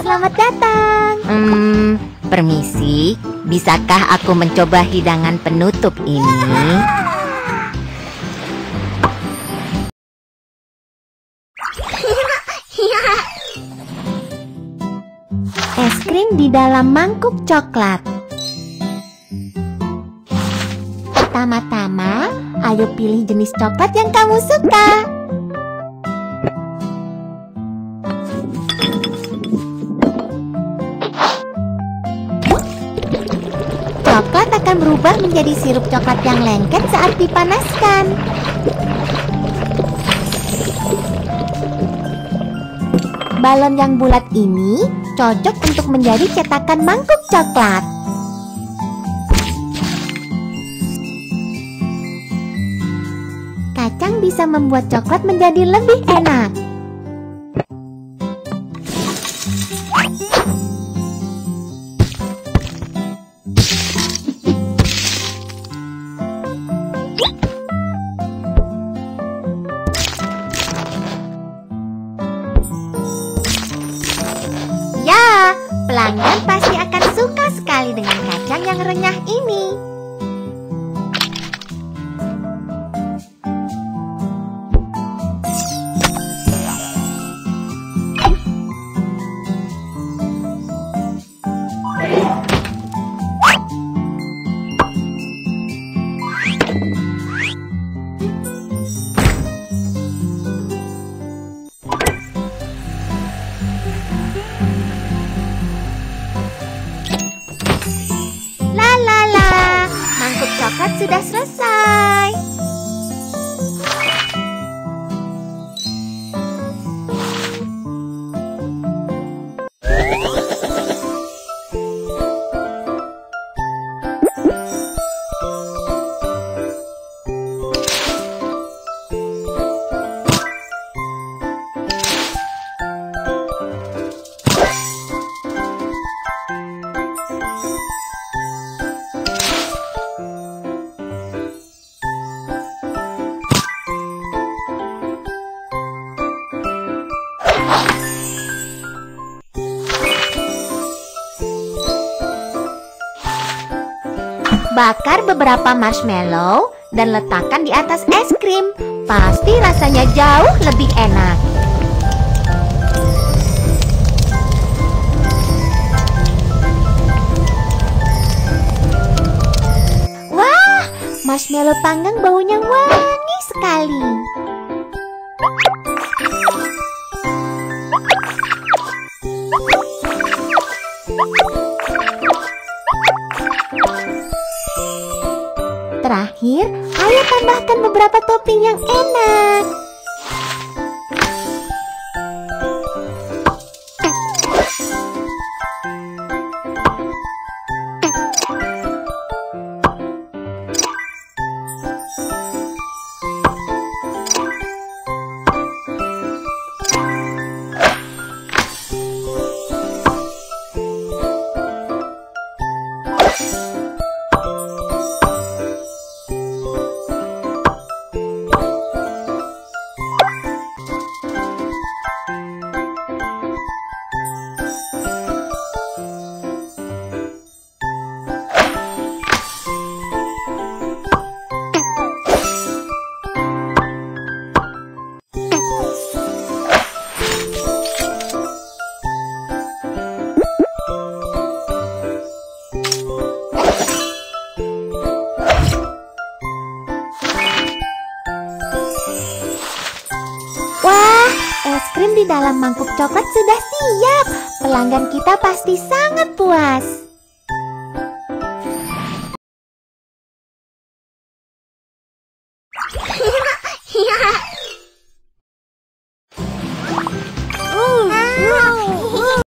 Selamat datang. Permisi, bisakah aku mencoba hidangan penutup ini? Es krim di dalam mangkuk coklat. Pertama-tama, ayo pilih jenis coklat yang kamu suka. Coklat akan berubah menjadi sirup coklat yang lengket saat dipanaskan. Balon yang bulat ini cocok untuk menjadi cetakan mangkuk coklat. Kacang bisa membuat coklat menjadi lebih enak. Ya, pelanggan pasti akan suka sekali dengan kacang yang renyah ini. Mangkuk coklat sudah selesai. Bakar beberapa marshmallow dan letakkan di atas es krim. Pasti rasanya jauh lebih enak. Wah, marshmallow panggang baunya wangi sekali. Terakhir, ayo tambahkan beberapa topping yang enak. Es krim di dalam mangkuk coklat sudah siap. Pelanggan kita pasti sangat puas.